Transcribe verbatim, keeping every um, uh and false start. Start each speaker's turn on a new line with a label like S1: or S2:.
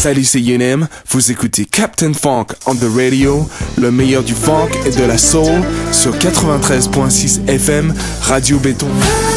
S1: Salut, c'est U-Nam, vous écoutez Captain Funk on the Radio, le meilleur du funk et de la soul sur quatre-vingt-treize point six F M, Radio Béton.